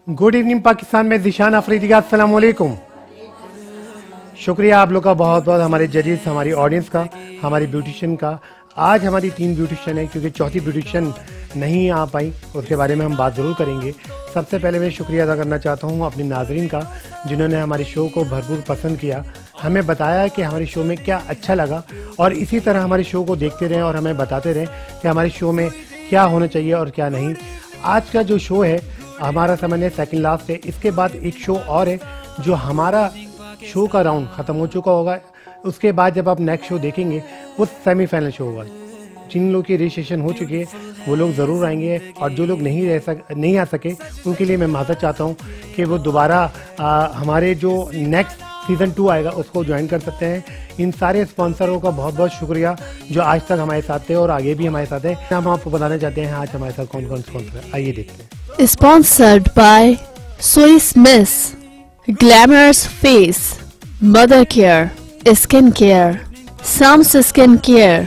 Good evening Pakistan में ज़ीशान अफरीदी का अस्सलाम वालेकुम। शुक्रिया आप लोग का बहुत बहुत, हमारे जजेस, हमारी ऑडियंस का, हमारी ब्यूटिशियन का। आज हमारी 3 ब्यूटिशियन है क्योंकि चौथी ब्यूटिशियन नहीं आ पाई, उसके बारे में हम बात ज़रूर करेंगे। सबसे पहले मैं शुक्रिया अदा करना चाहता हूँ अपने नाजरीन का, जिन्होंने हमारे शो को भरपूर पसंद किया, हमें बताया कि हमारे शो में क्या अच्छा लगा, और इसी तरह हमारे शो को देखते रहें और हमें बताते रहें कि हमारे शो में क्या होना चाहिए और क्या नहीं। आज का जो शो है हमारा समझ सेकंड लास्ट है, इसके बाद एक शो और है जो हमारा शो का राउंड ख़त्म हो चुका होगा। उसके बाद जब आप नेक्स्ट शो देखेंगे वो सेमीफाइनल शो होगा। जिन लोग की रजिस्ट्रेशन हो चुकी है वो लोग ज़रूर आएंगे, और जो लोग नहीं आ सके उनके लिए मैं माफ़ी चाहता हूँ कि वो दोबारा हमारे जो नेक्स्ट सीज़न 2 आएगा उसको ज्वाइन कर सकते हैं। इन सारे स्पॉन्सरों का बहुत बहुत शुक्रिया जो आज तक हमारे साथ थे और आगे भी हमारे साथ है। हम आपको बताना चाहते हैं आज हमारे साथ कौन कौन स्पॉन्सर है, आइए देखते हैं। Sponsored by Swiss Miss, glamorous face, mother care, skin care, Sum's skin care,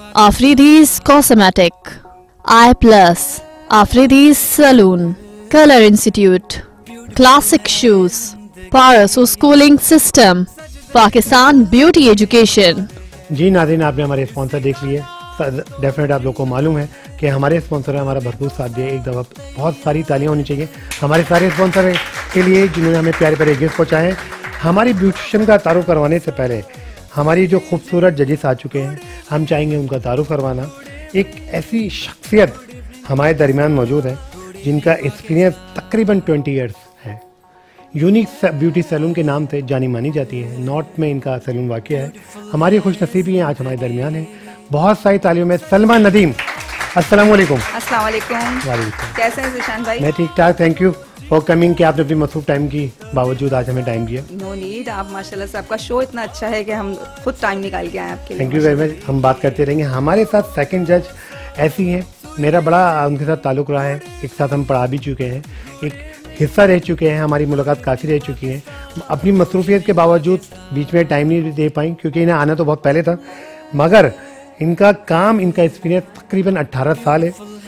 Afridi's cosmetic, eye plus, Afridi's salon, colour institute, classic shoes, Paras schooling system, Pakistan beauty education. जी नाज़रीन, आपने हमारे स्पॉन्सर देख लिए। डेफिनेट आप लोग को मालूम है कि हमारे स्पॉन्सर ने हमारा भरपूर साथ दिया। एक दफ़ा बहुत सारी तालियां होनी चाहिए हमारे सारे स्पॉन्सर के लिए जिन्होंने हमें प्यारे प्यारे गिफ्ट पहुँचाए। हमारी ब्यूटिशियन का तारुफ करवाने से पहले हमारी जो खूबसूरत जजेस आ चुके हैं, हम चाहेंगे उनका तारुफ करवाना। एक ऐसी शख्सियत हमारे दरमियान मौजूद है जिनका एक्सपीरियंस तकरीबन 20 ईयर्स है। यूनिक ब्यूटी सैलून के नाम से जानी मानी जाती है। नॉर्थ में इनका सैलून वाक़ है। हमारी खुशनसीबी है आज हमारे दरमियान है। बहुत सारी तालियों में सलमा नदीम। अस्सलाम वालेकुम। अस्सलाम वालेकुम। कैसे हैं ज़ीशान भाई? मैं ठीक ठाक, थैंक यू फॉर कमिंग, कि आपने अपनी मसरूफ टाइम की बावजूद आज हमें टाइम दिया। नो नीड, आप माशाल्लाह से, आपका शो इतना अच्छा है कि हम खुद टाइम निकाल के आए आपके लिए। Thank you very much. हम बात करते रहेंगे। हमारे साथ सेकंड जज ऐसी हैं, मेरा बड़ा उनके साथ ताल्लुक़ रहा है, एक साथ हम पढ़ा भी चुके हैं, एक हिस्सा रह चुके हैं, हमारी मुलाकात काफ़ी रह चुकी है। अपनी मसरूफियत के बावजूद बीच में टाइम नहीं दे पाई क्योंकि इन्हें आना तो बहुत पहले था, मगर इनका काम, इनका एक्सपीरियंस तकरीबन 18 साल है।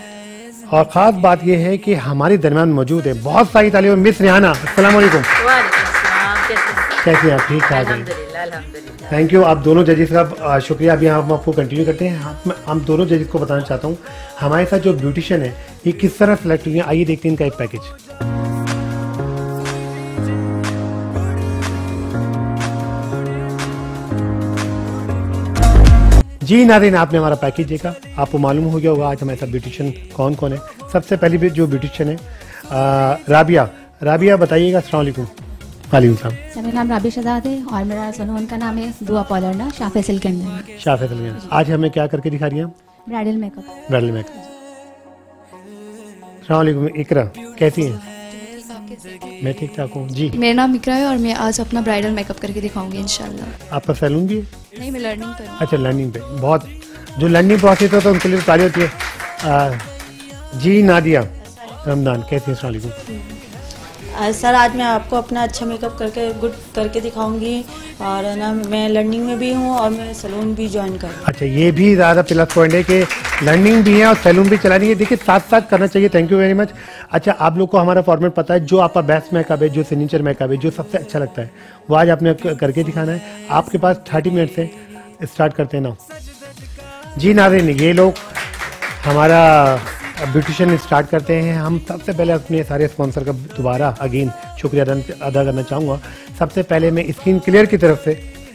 और ख़ास बात यह है कि हमारे दरमियान मौजूद है। बहुत सारी तालियों में मिस रेहाना। अस्सलाम वालेकुम। कैसे हैं आप? ठीक ठाक हैं, थैंक यू। आप दोनों जजेस का शुक्रिया। अभी हम आपको कंटिन्यू करते हैं। हम दोनों जजेस को बताना चाहता हूँ हमारे साथ जो ब्यूटिशियन है ये किस तरह सेलेक्ट हुई है। आइए देखते हैं इनका एक पैकेज। जी नाज़रीन, आपने हमारा पैकेज देखा, आपको मालूम हो गया होगा आज हमारे साथ ब्यूटिशियन कौन कौन है। सबसे पहली भी जो ब्यूटिशियन है राबिया। राबिया बताइएगा। अस्सलाम वालेकुम। वालेकुम सलाम। मेरा नाम राबिया शहजाद है और मेरा सलून का नाम है दुआ पार्लर ना, शाह फैसल के अंदर। शाह फैसल के अंदर। आज हमें क्या करके दिखा रही हैं? Bridal makeup. Bridal makeup. अस्सलाम वालेकुम। इकरा, कैसी हैं? मैं ठीक ठाक हूँ जी। मेरा नाम इकरा है और मैं आज अपना ब्राइडल मेकअप करके दिखाऊंगी इंशाल्लाह। आपका सैलून भी है? नहीं, मैं लर्निंग पर हूँ। अच्छा, लर्निंग पे। बहुत जो लर्निंग प्रोसेस होता है उनके लिए ताली होती है। जी नादिया रमदान, कैसी हैं? अस्सलाम वालेकुम। सर, आज मैं आपको अपना अच्छा मेकअप करके गुड करके दिखाऊंगी, और ना मैं लर्निंग में भी हूँ और मैं सैलून भी ज्वाइन कर। अच्छा, ये भी ज़्यादा प्लस पॉइंट है कि लर्निंग भी है और सैलून भी चला रही है। देखिए, साथ साथ करना चाहिए। Thank you very much. अच्छा, आप लोग को हमारा फॉर्मेट पता है, जो आपका बेस्ट मेकअप है, जो सिग्नेचर मेकअप है, जो सबसे अच्छा लगता है वो आज आपने करके दिखाना है। आपके पास 30 मिनट से स्टार्ट करते हैं ना जी। नाज़रीन, ये लोग हमारा ब्यूटिशियन स्टार्ट करते हैं। हम सबसे पहले अपने सारे स्पॉन्सर का दोबारा अगेन शुक्रिया अदा करना चाहूँगा। सबसे पहले मैं स्किन केयर की तरफ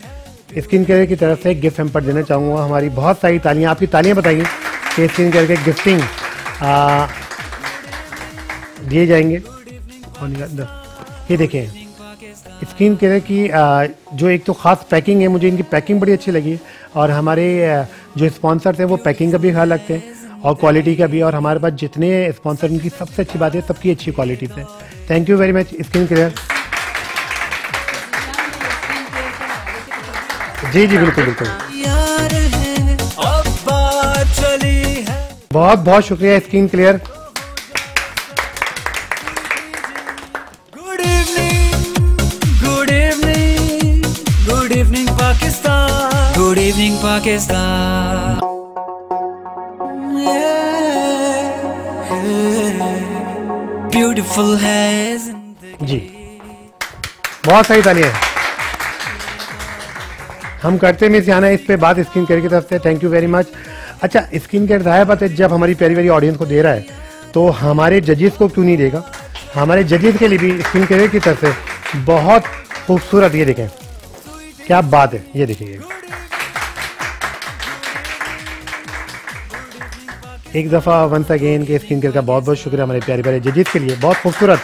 से गिफ्ट हैम्पर देना चाहूँगा। हमारी बहुत सारी तालियाँ, आपकी तालियाँ बताइए कि स्किन केयर के गिफ्टिंग दिए जाएंगे। ये देखें स्किन केयर की जो एक तो ख़ास पैकिंग है, मुझे इनकी पैकिंग बड़ी अच्छी लगी। और हमारे जो स्पॉन्सर हैं वो पैकिंग का भी ख्याल रखते हैं और क्वालिटी का भी। और हमारे पास जितने स्पॉन्सर, उनकी सबसे अच्छी बात है सबकी अच्छी क्वालिटी से। Thank you very much skin care. जी जी, बिल्कुल बिल्कुल, बहुत बहुत शुक्रिया skin care. Good evening Pakistan, good evening Pakistan. Beautiful hair. जी, बहुत सही तालियां। हम करते मिस जाना इस पे बात स्किन केयर की तरफ से, थैंक यू वेरी मच। अच्छा, स्किन केयर जाहिर बात है जब हमारी प्यारी प्यारी ऑडियंस को दे रहा है तो हमारे जजेस को क्यों नहीं देगा। हमारे जजेस के लिए भी स्किन केयर की तरफ से बहुत खूबसूरत, ये देखें क्या बात है, ये देखिए एक दफ़ा वंस अगेन के स्किन केयर का बहुत बहुत शुक्रिया हमारे प्यारे प्यारे जजेस के लिए, बहुत खूबसूरत।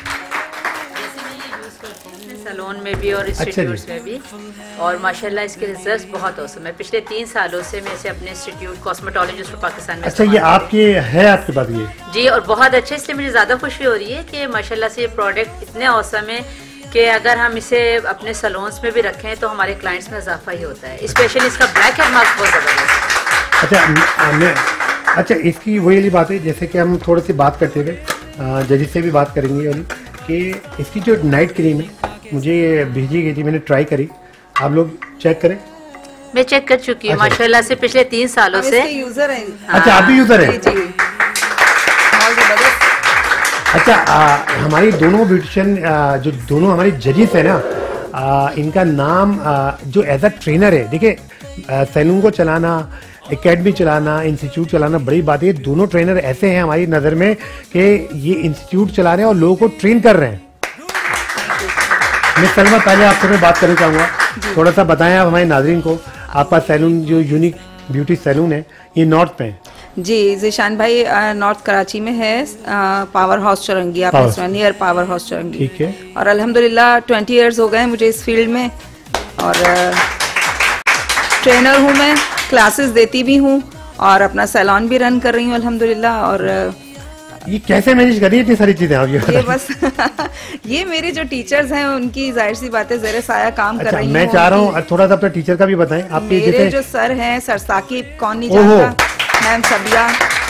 सैलून में भी और इंस्टीट्यूट्स में भी, और माशाल्लाह इसके रिजल्ट्स बहुत औसम है। पिछले 3 सालों से मैं इसे अपने इंस्टीट्यूट कॉस्मेटोलॉजिस्ट पाकिस्तान में। अच्छा, ये आपके है आपके पास ये? जी, और बहुत अच्छे, इसलिए मुझे ज़्यादा खुशी हो रही है कि माशाल्लाह से ये प्रोडक्ट इतने औसम है कि अगर हम इसे अपने सैलून्स में भी रखें तो हमारे क्लाइंट्स में इजाफा ही होता है। स्पेशली इसका ब्लैक हेड मास्क बहुत ज़बरदस्त है। अच्छा, इसकी वही वाली बात है जैसे कि हम थोड़ी सी बात करते गए, जजेस से भी बात करेंगे वाली कि इसकी जो नाइट क्रीम है मुझे भेजी गई थी, मैंने ट्राई करी, आप लोग चेक करें। मैं चेक कर चुकी हूँ माशाल्लाह से पिछले 3 सालों से। यूजर है। अच्छा, आप भी यूजर है? जी, बहुत जबरदस्त। अच्छा, हमारी दोनों ब्यूटिशियन जो दोनों हमारी जजेस है ना, इनका नाम जो एज अ ट्रेनर है, देखिए सैलून को चलाना, एकेडमी चलाना, इंस्टीट्यूट चलाना बड़ी बात है। दोनों ट्रेनर ऐसे हैं हमारी नज़र में कि ये इंस्टीट्यूट चला रहे हैं और लोगों को ट्रेन कर रहे हैं। मैं सलमा, पहले आपसे मैं बात करना चाहूँगा, थोड़ा सा बताएं आप हमारे नाज़रीन को, आपका सैलून जो यूनिक ब्यूटी सैलून है ये नॉर्थ में है? जी, ज़ीशान भाई नॉर्थ कराची में है, पावर हाउस चौरंगी, आप नियर पावर हाउस चौरंगी। ठीक है। और अल्हम्दुलिल्लाह 20 इयर्स हो गए मुझे इस फील्ड में, और ट्रेनर हूँ मैं, क्लासेस देती भी हूँ और अपना सैलून भी रन कर रही हूँ अल्हम्दुलिल्लाह। और ये कैसे मैनेज कर रही है इतनी सारी चीजें आप? ये बस ये मेरे जो टीचर्स हैं उनकी जाहिर सी बात है ज़ेरे साया काम कर रही हूँ। मैं चाह रहा हूँ थोड़ा सा अपने टीचर का भी बताएं। आपके मेरे जो सर हैं, सर साकिब, कौन नहीं जानता, मैम सबिया,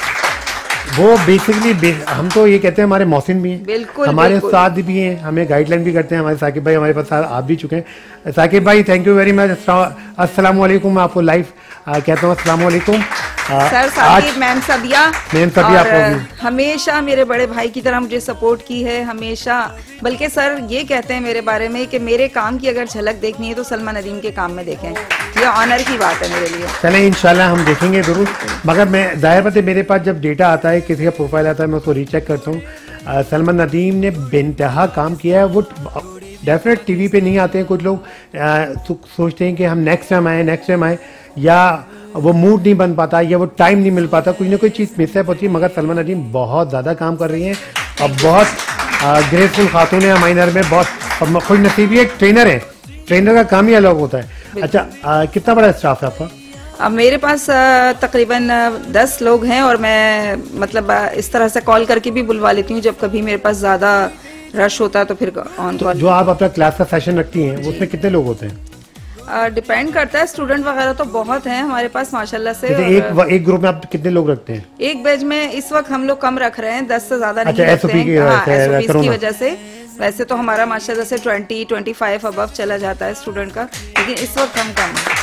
वो बेसिकली हम तो ये कहते हैं हमारे मौसिन भी हैं, बिल्कुल हमारे उस्ताद भी हैं, हमें गाइडलाइन भी करते हैं। हमारे साकिब भाई हमारे पास आप भी चुके हैं। साकिब भाई थैंक यू वेरी मच। अस्सलाम वालेकुम, आपको लाइव कहता हूँ अस्सलाम वालेकुम। सर साकिब, मैम सबिया, और हमेशा मेरे बड़े भाई की तरह मुझे सपोर्ट की है हमेशा। बल्कि सर ये कहते हैं मेरे बारे में कि मेरे काम की अगर झलक देखनी है तो सलमा नदीम के काम में देखें, ये ऑनर की बात है मेरे लिए। चलें इंशाल्लाह हम देखेंगे जरूर, मगर मैं जाहिर बात है मेरे पास जब डेटा आता है, किसी का प्रोफाइल आता है, मैं उसको रीचेक करता हूँ। सलमा नदीम ने बेइंतहा काम किया है। वो डेफिनेट टीवी पे नहीं आते हैं, कुछ लोग सोचते हैं कि हम नेक्स्ट टाइम आए, या वो मूड नहीं बन पाता या वो टाइम नहीं मिल पाता, कोई ना कोई चीज़ मिसअप होती है। मगर सलमा नदीम बहुत ज़्यादा काम कर रही हैं और बहुत ग्रेसफुल खातून है हमारी नज़र में, बहुत खुश नसीबी है। ट्रेनर है, ट्रेनर का काम ही अलग होता है। अच्छा, कितना बड़ा स्टाफ है आपका? अब मेरे पास तकरीबन 10 लोग हैं, और मैं मतलब इस तरह से कॉल करके भी बुलवा लेती हूँ जब कभी मेरे पास ज़्यादा रश होता है तो फिर ऑन कॉल। जो आप अपना क्लास का सेशन रखती हैं उसमें कितने लोग होते हैं? डिपेंड करता है, स्टूडेंट वगैरह तो बहुत हैं हमारे पास माशाल्लाह से। एक ग्रुप में आप कितने लोग रखते हैं? एक बैच में इस वक्त हम लोग कम रख रहे हैं, 10 से ज्यादा नहीं रखते हैं। SOP की वजह से। वैसे तो हमारा माशाल्लाह से 20-25 अबव चला जाता है स्टूडेंट का, लेकिन इस वक्त हम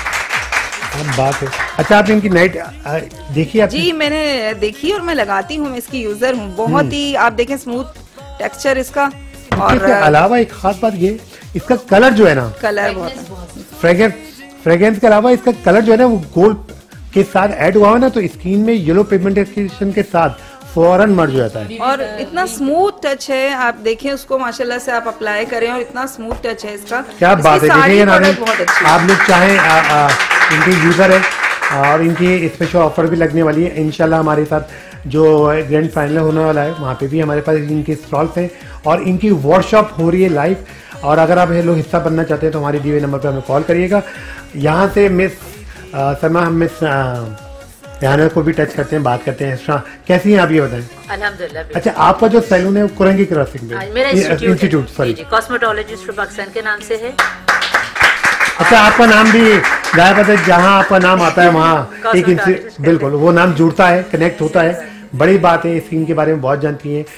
कम बात है। अच्छा, आप इनकी नाइट देखिए? जी मैंने देखी और मैं लगाती हूँ, मैं इसकी यूजर हूँ। बहुत ही आप देखें स्मूथ टेक्सचर इसका, और अलावा एक खास बात ये, इसका कलर जो है ना, कलर बहुत फ्रेग्रेंस के अलावा इसका कलर जो है ना वो गोल्ड के साथ ऐड हुआ है ना, तो स्किन में येलो पिगमेंटेशन के साथ फौरन मर्ज हो जाता है। और इतना स्मूथ टच है, आप देखें उसको माशाल्लाह से आप अप्लाई करें, और इतना स्मूथ टच है इसका। क्या बात है, देखिए बहुत अच्छी। आप लोग चाहें इनकी यूजर है और इनकी स्पेशल ऑफर भी लगने वाली है इंशाल्लाह। हमारे साथ जो ग्रैंड फाइनल होने वाला है वहाँ पे भी हमारे पास इनके स्टॉल्स हैं और इनकी वर्कशॉप हो रही है लाइव। और अगर आप ये लोग हिस्सा बनना चाहते हैं तो हमारे दिए नंबर पर हमें कॉल करिएगा। यहाँ से मिस सलमा, हम मिस ध्यान को भी टच करते हैं, बात करते हैं। कैसी हैं आप, ये बताएं? अल्हम्दुलिल्लाह। अच्छा, आपका जो सैलून है वो कुरंगी क्रॉसिंग में, मेरा इंस्टीट्यूट सॉरी कॉस्मेटोलॉजिस्ट पाकिस्तान के नाम से है। अच्छा, आपका नाम भी जाहिर बात है, जहाँ आपका नाम आता है वहाँ एक बिल्कुल वो नाम जुड़ता है, कनेक्ट होता है। बड़ी बात है, स्किन के बारे में बहुत जानती हैं।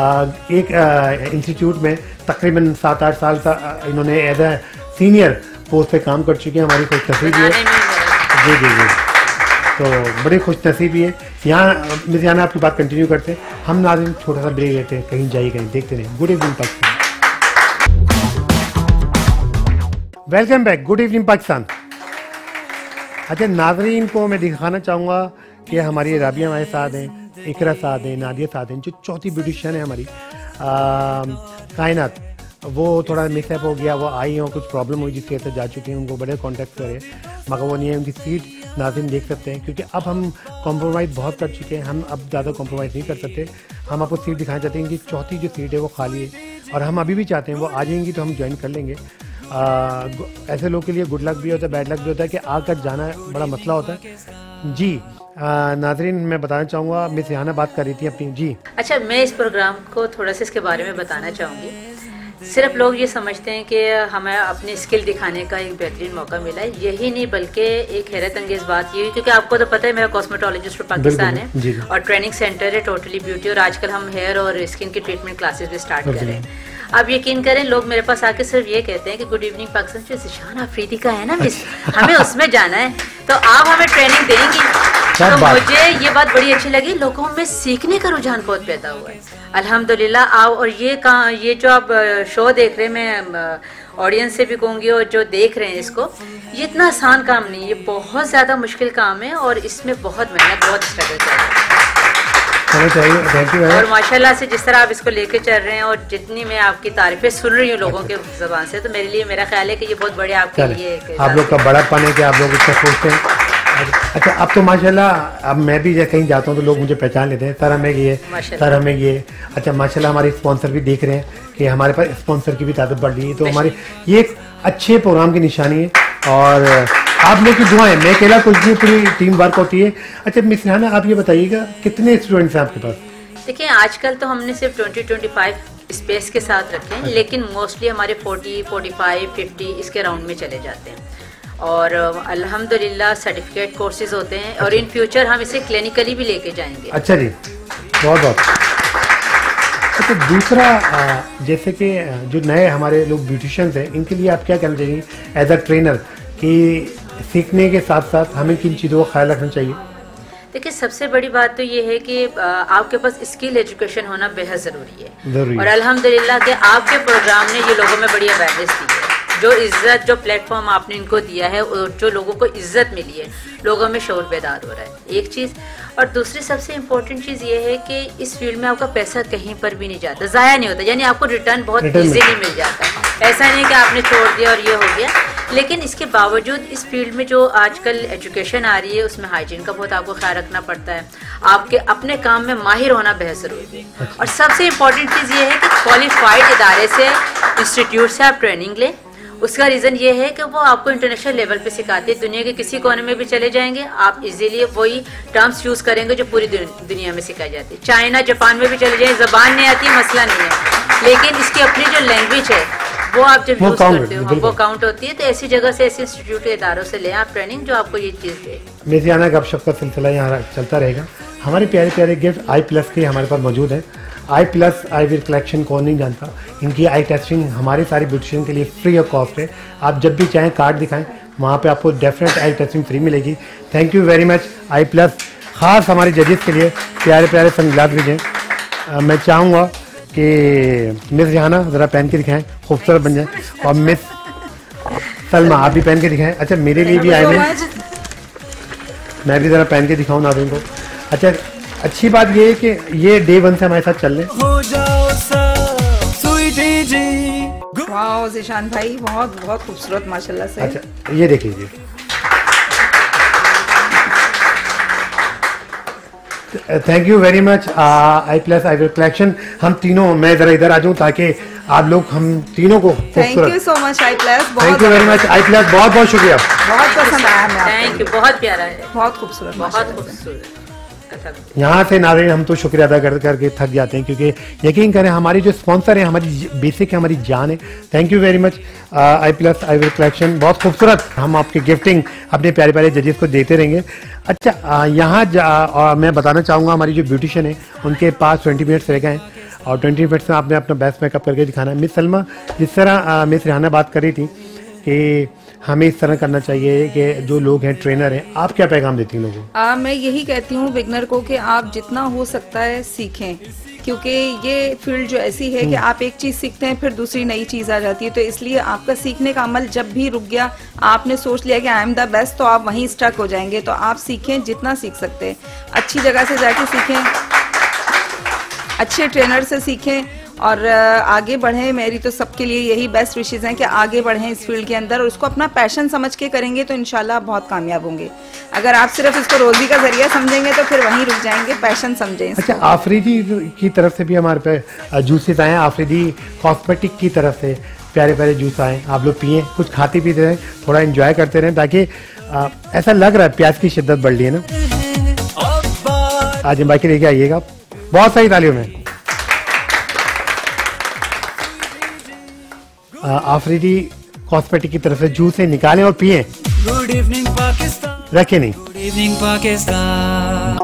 एक इंस्टीट्यूट में तकरीबन 7-8 साल का इन्होंने एज ए सीनियर पोस्ट पे काम कर चुके हैं। हमारी खुश नसीबी है। जी जी जी, तो बड़ी खुश नसीबी है। यहाँ मिस याना आपकी बात कंटिन्यू करते हैं, हम नाज़रीन छोटा सा ब्रेक लेते हैं, कहीं जाइए कहीं देखते रहें। Good evening Pakistan. Welcome back, good evening Pakistan. अच्छा नाजरीन को मैं दिखाना चाहूँगा कि हमारी राबिया हमारे साथ हैं, इकरा साथ हैं, नादिया साथ हैं, जो चौथी ब्यूटिशियन है हमारी कायनात। वो थोड़ा मिसअप हो गया, वो आई हो, कुछ प्रॉब्लम हुई जिसकी वजह से जा चुकी हैं, उनको बड़े कॉन्टेक्ट करे मगर वो नहीं है। उनकी सीट नाज़रीन देख सकते हैं, क्योंकि अब हम कॉम्प्रोमाइज़ बहुत कर चुके हैं, हम अब ज़्यादा कॉम्प्रोमाइज़ नहीं कर सकते। हम आपको सीट दिखाना चाहते हैं कि चौथी जो सीट है वो खाली है और हम अभी भी चाहते हैं वो आ जाएंगी तो हम ज्वाइन कर लेंगे। ऐसे लोग के लिए गुड लक भी होता है, बैड लक भी होता है कि आकर जाना बड़ा मसला होता है। जी नाजरीन मैं बताना चाहूँगा, मिस रिहाना बात कर रही थी अपनी। जी अच्छा, मैं इस प्रोग्राम को थोड़ा सा इसके बारे में बताना चाहूँगी। सिर्फ लोग ये समझते हैं कि हमें अपनी स्किल दिखाने का एक बेहतरीन मौका मिला है, यही नहीं बल्कि एक हैरत अंगेज बात ये, क्योंकि आपको तो पता है मेरा कॉस्मेटोलॉजिस्ट पाकिस्तान है और ट्रेनिंग सेंटर है टोटली ब्यूटी, और आजकल हम हेयर और स्किन की ट्रीटमेंट क्लासेस भी स्टार्ट कर रहे हैं। आप यकीन करें, लोग मेरे पास आके सिर्फ ये कहते हैं कि गुड इवनिंग पाकिस्तान जो ज़िशान अफरीदी का है ना मिस, हमें उसमें जाना है, तो आप हमें ट्रेनिंग देंगी। तो मुझे ये बात बड़ी अच्छी लगी, लोगों में सीखने का रुझान बहुत पैदा हुआ है अल्हम्दुलिल्लाह। आओ, और ये जो आप शो देख रहे हैं, मैं ऑडियंस से भी कहूँगी और जो देख रहे हैं इसको, ये इतना आसान काम नहीं है, ये बहुत ज़्यादा मुश्किल काम है और इसमें बहुत मेहनत, बहुत स्ट्रगल चाहिए। और माशाल्लाह से जिस तरह आप इसको लेके चल रहे हैं और जितनी मैं आपकी तारीफें सुन रही हूँ लोगों के ज़बान से, तो मेरे लिए मेरा ख्याल है कि ये बहुत बड़े आपके लिए आप लोग का बड़ापन है कि आप लोग इसका सोचते हैं। अच्छा अब तो माशाल्लाह, अब मैं भी कहीं जाता हूँ तो लोग मुझे पहचान लेते हैं, सर हमें ये, सर हमें ये। अच्छा माशाल्लाह हमारे स्पॉन्सर भी देख रहे हैं कि हमारे पास स्पॉन्सर की भी तादाद बढ़ रही है, तो हमारी ये एक अच्छे प्रोग्राम की निशानी है और आप लोग की दुआएं, मैं अकेला कुछ नहीं, पूरी टीम वर्क होती है। अच्छा मिस रिहाना आप ये बताइएगा कितने स्टूडेंट्स हैं आपके पास? देखिए आजकल तो हमने सिर्फ 20-25 स्पेस के साथ रखे हैं, लेकिन मोस्टली हमारे 40, 45, 50 इसके राउंड में चले जाते हैं और अल्हम्दुलिल्लाह सर्टिफिकेट कोर्सेज होते हैं और इन फ्यूचर हम इसे क्लिनिकली भी लेके जाएंगे। अच्छा जी, बहुत बहुत। अच्छा दूसरा, जैसे कि जो नए हमारे लोग ब्यूटिशियंस हैं, इनके लिए आप क्या कहना चाहिए एज अ ट्रेनर कि सीखने के साथ साथ हमें किन चीज़ों का ख्याल रखना चाहिए? देखिए सबसे बड़ी बात तो ये है कि आपके पास स्किल एजुकेशन होना बेहद ज़रूरी है और अल्हम्दुलिल्लाह कि आपके प्रोग्राम ने ये लोगों में बड़ी अवेयरनेस दी है। जो इज्जत, जो प्लेटफॉर्म आपने इनको दिया है और जो लोगों को इज्जत मिली है, लोगों में शौर बेदार हो रहा है, एक चीज़। और दूसरी सबसे इम्पोर्टेंट चीज़ ये है कि इस फील्ड में आपका पैसा कहीं पर भी नहीं जाता, ज़ाया नहीं होता, यानी आपको रिटर्न बहुत ईजीली मिल जाता है। ऐसा नहीं कि आपने छोड़ दिया और ये हो गया। लेकिन इसके बावजूद इस फील्ड में जो आजकल एजुकेशन आ रही है उसमें हाइजीन का बहुत आपको ख्याल रखना पड़ता है, आपके अपने काम में माहिर होना बेहद ज़रूरी है। और सबसे इम्पोर्टेंट चीज़ ये है कि क्वालिफाइड इदारे से, इंस्टीट्यूट से आप ट्रेनिंग लें। उसका रीज़न ये है कि वो आपको इंटरनेशनल लेवल पे सिखाती है, दुनिया के किसी कोने में भी चले जाएंगे आप इजीली वही टर्म्स यूज़ करेंगे जो पूरी दुनिया में सिखाई जाती है। चाइना, जापान में भी चले जाए, ज़बान नहीं आती है, मसला नहीं है, लेकिन इसकी अपनी जो लैंग्वेज है वो आप जब यूज़ करते हो वो काउंट होती है। तो ऐसी जगह से, ऐसे इंस्टीट्यूट के इदारों से लें आप ट्रेनिंग जो आपको ये चीज़ दे। मेरे आना गपशप का सिलसिला यहाँ चलता रहेगा। हमारे प्यारे प्यारे गिफ्ट आई प्लस के हमारे पास मौजूद है। Eye plus eye will collection कौन नहीं जानता, इनकी आई टेस्टिंग हमारे सारे ब्यूटिशियन के लिए फ्री ऑफ कॉस्ट है। आप जब भी चाहें कार्ड दिखाएं, वहाँ पे आपको डेफिनेट आई टेस्टिंग फ्री मिलेगी। Thank you very much eye plus. ख़ास हमारे जजेस के लिए प्यारे प्यारे सनग्लास भेजें। मैं चाहूँगा कि मिस रिहाना ज़रा पहन के दिखाएं, खूबसूरत बन जाए, और मिस सलमा आप भी पहन के दिखाएं। अच्छा मेरे लिए भी आए हैं, मैं भी ज़रा पहन के दिखाऊँ नाज़रीन को। अच्छा अच्छी बात ये है कि ये डे 1 से हमारे साथ चल रहे हैं। वाओ ज़िशान भाई, बहुत बहुत खूबसूरत माशाल्लाह से। अच्छा ये देख लीजिए, thank you very much eye plus eye will collection. हम तीनों, मैं जरा इधर आ जाऊँ ताकि आप लोग हम तीनों को thank you so much eye plus, thank you very much eye plus, बहुत बहुत शुक्रिया, बहुत पसंद आया हमें। थैंक यू, बहुत प्यारा है, बहुत खूबसूरत, बहुत खूबसूरत। यहाँ से नाज़रीन हम तो शुक्रिया अदा कर करके थक जाते हैं, क्योंकि यकीन करें हमारी जो स्पॉन्सर है, हमारी बेसिक है, हमारी जान है। Thank you very much eye plus eye will collection, बहुत खूबसूरत। हम आपकी गिफ्टिंग अपने प्यारे प्यारे जजेस को देते रहेंगे। अच्छा यहाँ मैं बताना चाहूँगा हमारी जो ब्यूटिशियन है उनके पास 20 मिनट्स रह गए हैं और 20 मिनट्स में आपने अपना बेस्ट मेकअप करके दिखाना है। मिस सलमा, जिस तरह मिस रिहाना बात कर रही थी कि हमें इस तरह करना चाहिए कि जो लोग हैं ट्रेनर हैं, आप क्या पैगाम देती हैं लोगों को? मैं यही कहती हूँ बिगनर को कि आप जितना हो सकता है सीखें, क्योंकि ये फील्ड जो ऐसी है कि आप एक चीज सीखते हैं फिर दूसरी नई चीज आ जाती है, तो इसलिए आपका सीखने का अमल जब भी रुक गया, आपने सोच लिया कि आई एम द बेस्ट, तो आप वहीं स्टक हो जाएंगे। तो आप सीखें, जितना सीख सकते हैं अच्छी जगह से जाके सीखें, अच्छे ट्रेनर से सीखें और आगे बढ़ें। मेरी तो सबके लिए यही बेस्ट विशेष हैं कि आगे बढ़ें इस फील्ड के अंदर, और उसको अपना पैशन समझ के करेंगे तो इंशाल्लाह आप बहुत कामयाब होंगे। अगर आप सिर्फ इसको रोजी का जरिया समझेंगे तो फिर वहीं रुक जाएंगे, पैशन समझें। अच्छा, आफरीदी की तरफ से भी हमारे पे जूसेस आए हैं, आफरीदी कॉस्मेटिक की तरफ से प्यारे प्यारे जूस आए, आप लोग पिए, कुछ खाते पीते रहें, थोड़ा एंजॉय करते रहें, ताकि ऐसा लग रहा है प्यास की शिद्दत बढ़ रही है ना। आज बाकी लेके आइएगा, बहुत सारी तालियों में। आफरीदी कॉस्मेटिक की तरफ से जूस से निकालें और पिए। गुड इवनिंग पाकिस्तान, रखे नहीं। गुड इवनिंग पाकिस्तान,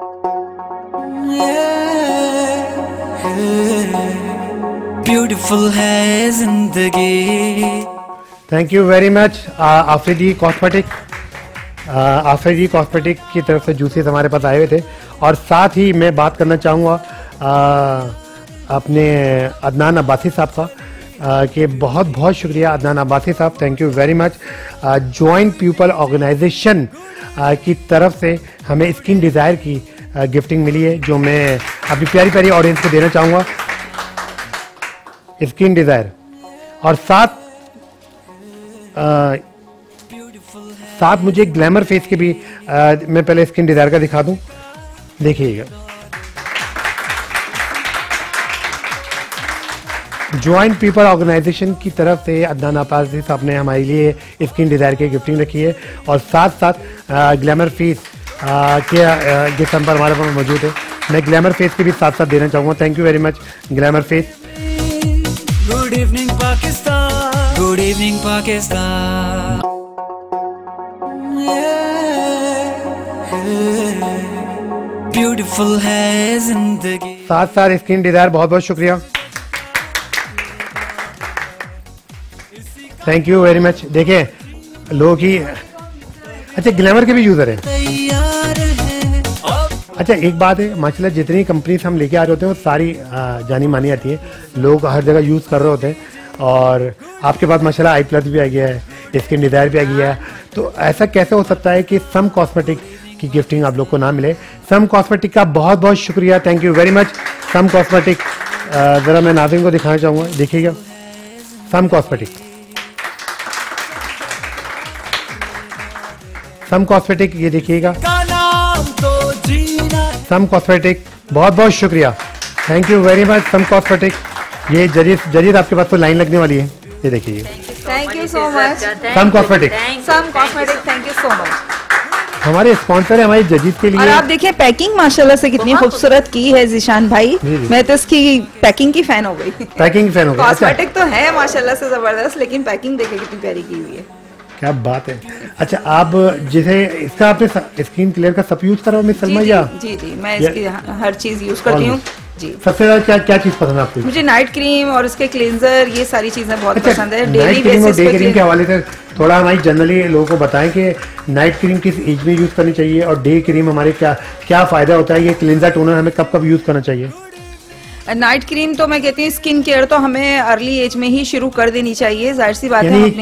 ब्यूटीफुल है जिंदगी। Thank you very much Afridi cosmetic. Afridi cosmetic की तरफ से जूसेस हमारे पास आए हुए थे, और साथ ही मैं बात करना चाहूँगा अपने अदनान अब्बासी साहब का कि बहुत बहुत शुक्रिया अदनान अब्बासी साहब, thank you very much. Joint people organisation की तरफ से हमें स्किन डिज़ायर की गिफ्टिंग मिली है, जो मैं अपनी प्यारी प्यारी ऑडियंस को देना चाहूँगा। स्किन डिज़ायर, और साथ मुझे ग्लैमर फेस के भी मैं पहले स्किन डिज़ायर का दिखा दूँ, देखिएगा। जॉइंट पीपल ऑर्गेनाइजेशन की तरफ से अदनान अब्बासी साहब ने हमारे लिए स्किन डिज़ायर की गिफ्टिंग रखी है, और साथ साथ ग्लैमर फेस के गिफ्ट पर हमारे पास मौजूद है। मैं ग्लैमर फेस के भी साथ साथ देना चाहूँगा। Thank you very much glamour face. Good evening Pakistan, good evening Pakistan, beautiful है जिंदगी। साथ साथ स्किन डिज़ायर, बहुत बहुत शुक्रिया, थैंक यू वेरी मच। देखिए लोग ही, अच्छा ग्लैमर के भी यूज़र हैं। अच्छा एक बात है, माशाल्लाह जितनी कंपनीज हम लेके आ रहे होते हैं वो सारी जानी मानी आती है, लोग हर जगह यूज़ कर रहे होते हैं, और आपके पास माशाल्लाह आई प्लस भी आ गया है, स्किन डिज़ायर भी आ गया है, तो ऐसा कैसे हो सकता है कि सम कॉस्मेटिक की गिफ्टिंग आप लोग को ना मिले? सम कॉस्मेटिक का बहुत बहुत शुक्रिया, thank you very much Sum cosmetic. ज़रा मैं नाज़रीन को दिखाना चाहूँगा, देखिएगा सम कॉस्मेटिक, सम कॉस्मेटिक, ये देखिएगा सम कॉस्मेटिक, बहुत बहुत शुक्रिया, thank you very much Sum cosmetic. ये जरीद आपके पास तो लाइन लगने वाली है, ये देखिए। Thank you so much Sum cosmetic, Sum cosmetic, thank you so much. हमारे स्पॉन्सर है हमारी जजीद के लिए। और आप देखिए पैकिंग माशाल्लाह से कितनी खूबसूरत की है जिशान भाई, मैं तो इसकी पैकिंग की फैन हो गई। पैकिंग फैन हो गई। कॉस्मेटिक तो है माशाल्लाह से जबरदस्त, लेकिन पैकिंग देखिए कितनी प्यारी की हुई है, क्या बात है। अच्छा आप जिसे इसका आपने स्किन क्लियर का सब यूज करा मिस सलमा? या जी जी मैं इसकी हर चीज यूज करती हूँ जी। सबसे ज्यादा क्या क्या चीज पसंद है आपको? मुझे नाइट क्रीम और उसके क्लींजर, ये सारी चीजें बहुत पसंद है। नाइट क्रीम और डे क्रीम के हवाले से थोड़ा हमारी जनरली लोगों को बताएं कि नाइट क्रीम किस एज में यूज करनी चाहिए, और डे क्रीम हमारे क्या क्या फायदा होता है, ये क्लींजर टोनर हमें कब कब यूज करना चाहिए? नाइट क्रीम तो मैं कहती हूँ स्किन केयर तो हमें अर्ली एज में ही शुरू कर देनी चाहिए, जाहिर सी बात है,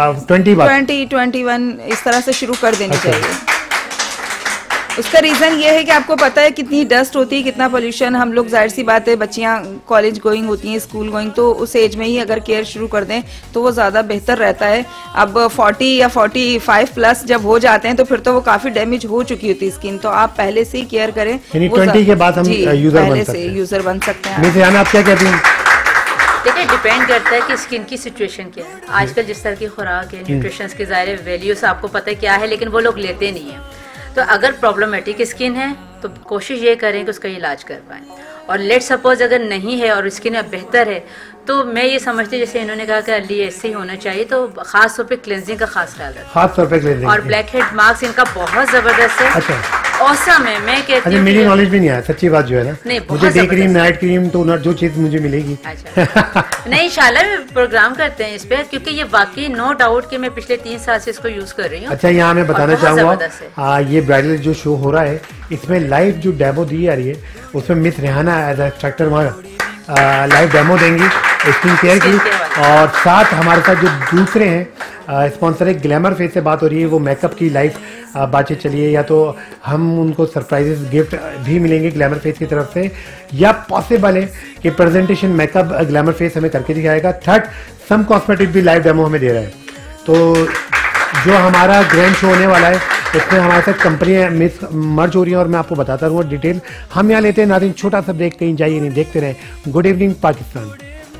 20-21 इस तरह से शुरू कर देनी चाहिए। उसका रीजन ये है कि आपको पता है कितनी डस्ट होती है, कितना पोल्यूशन, हम लोग जाहिर सी बात है बच्चियां कॉलेज गोइंग होती हैं, स्कूल गोइंग, तो उस एज में ही अगर केयर शुरू कर दें तो वो ज़्यादा बेहतर रहता है। अब 40 या 45 प्लस जब हो जाते हैं तो फिर तो वो काफ़ी डैमेज हो चुकी होती है स्किन, तो आप पहले से ही केयर करें। 20 के बाद हम यूजर बन सकते हैं। आप क्या कहती हैं? देखिए डिपेंड करता है कि स्किन की सिचुएशन क्या है। आजकल जिस तरह की खुराक है, न्यूट्रिशंस के ज़ाहिर वैल्यूज आपको पता है क्या है, लेकिन वो लोग लेते नहीं है। तो अगर प्रॉब्लमेटिक स्किन है तो कोशिश ये करें कि उसका इलाज कर पाएँ, और लेट सपोज अगर नहीं है और स्किन अब बेहतर है, तो मैं ये समझती हूँ जैसे इन्होंने कहा कि अली ऐसे ही होना चाहिए, तो खास तौर पे क्लेंजिंग का खास ख्याल रखना, खास तौर पे क्लीनिंग। और ब्लैक हेड मार्क्स इनका बहुत जबरदस्त है। अच्छा, औसम है। मैं कहती अच्छा, हूँ मेरी नॉलेज भी नहीं है, सच्ची बात जो है ना, नहीं, बहुत मुझे डे क्रीम जबरदस्त। नाइट क्रीम टोनर जो चीज मुझे मिलेगी। अच्छा नहीं, इंशाल्लाह में प्रोग्राम करते हैं इस पे, क्योंकि ये वाकई नो डाउट कि मैं पिछले 3 साल से इसको यूज कर रही हूँ। अच्छा, यहाँ मैं बताना और बहुत चाहूंगा, जबरदस्त है। ये ब्राइडल जो शो हो रहा है इसमें लाइव जो डेमो दी जा रही है उसमें Miss Rehana as instructor live demo देंगी स्किन केयर की, स्किन केयर वाली। और साथ हमारे साथ जो दूसरे हैं स्पॉन्सर है ग्लैमर फेस से बात हो रही है, वो मेकअप की लाइव बातचीत चली है, या तो हम उनको सरप्राइजेस गिफ्ट भी मिलेंगे ग्लैमर फेस की तरफ से, या पॉसिबल है कि प्रेजेंटेशन मेकअप ग्लैमर फेस हमें करके दिखाएगा। थर्ड, सम कॉस्मेटिक भी लाइव डेमो हमें दे रहा है। तो जो हमारा ग्रैंड शो होने वाला है इसमें हमारे साथ कंपनियां मर्ज हो रही हैं और मैं आपको बताता रहूँगा डिटेल। हम यहाँ लेते हैं नाज़रीन छोटा सा ब्रेक, कहीं जाइए नहीं, देखते रहें good evening Pakistan.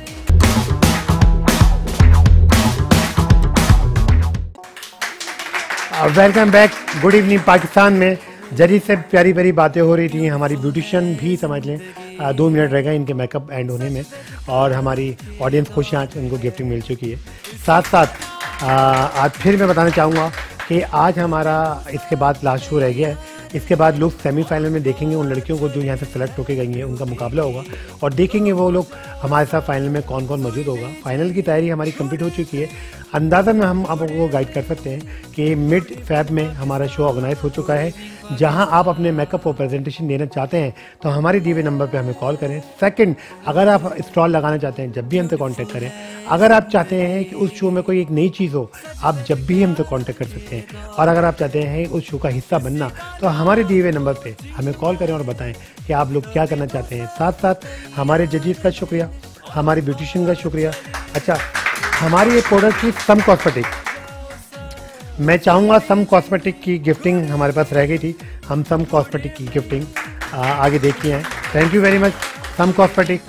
Welcome back good evening Pakistan में जरी से प्यारी प्यारी बातें हो रही थी। हमारी ब्यूटिशियन भी समझ लें 2 मिनट रह गए इनके मेकअप एंड होने में, और हमारी ऑडियंस खुश हैं, आज उनको गिफ्टिंग मिल चुकी है। साथ साथ आज फिर मैं बताना चाहूँगा कि आज हमारा इसके बाद लास्ट शो रह गया है। इसके बाद लोग सेमीफाइनल में देखेंगे उन लड़कियों को जो यहाँ से सेलेक्ट होके गई हैं, उनका मुकाबला होगा और देखेंगे वो लोग हमारे साथ फाइनल में कौन कौन मौजूद होगा। फाइनल की तैयारी हमारी कंप्लीट हो चुकी है। अंदाज़न हम आपको गाइड कर सकते हैं कि मिड फेब में हमारा शो ऑर्गेनाइज हो चुका है। जहां आप अपने मेकअप और प्रेजेंटेशन देना चाहते हैं तो हमारे दिए हुए नंबर पे हमें कॉल करें। सेकंड, अगर आप स्टॉल लगाना चाहते हैं जब भी हमसे कांटेक्ट करें। अगर आप चाहते हैं कि उस शो में कोई एक नई चीज़ हो, आप जब भी हमसे कांटेक्ट कर सकते हैं। और अगर आप चाहते हैं उस शो का हिस्सा बनना, तो हमारे दिए हुए नंबर पे हमें कॉल करें और बताएं कि आप लोग क्या करना चाहते हैं। साथ साथ हमारे जजेस का शुक्रिया, हमारे ब्यूटिशियन का शुक्रिया। अच्छा, हमारी ये प्रोडक्ट थी सम कॉस्मेटिक। मैं चाहूँगा सम कॉस्मेटिक की गिफ्टिंग हमारे पास रह गई थी, हम सम कॉस्मेटिक की गिफ्टिंग आगे देखते हैं। Thank you very much Sum cosmetic.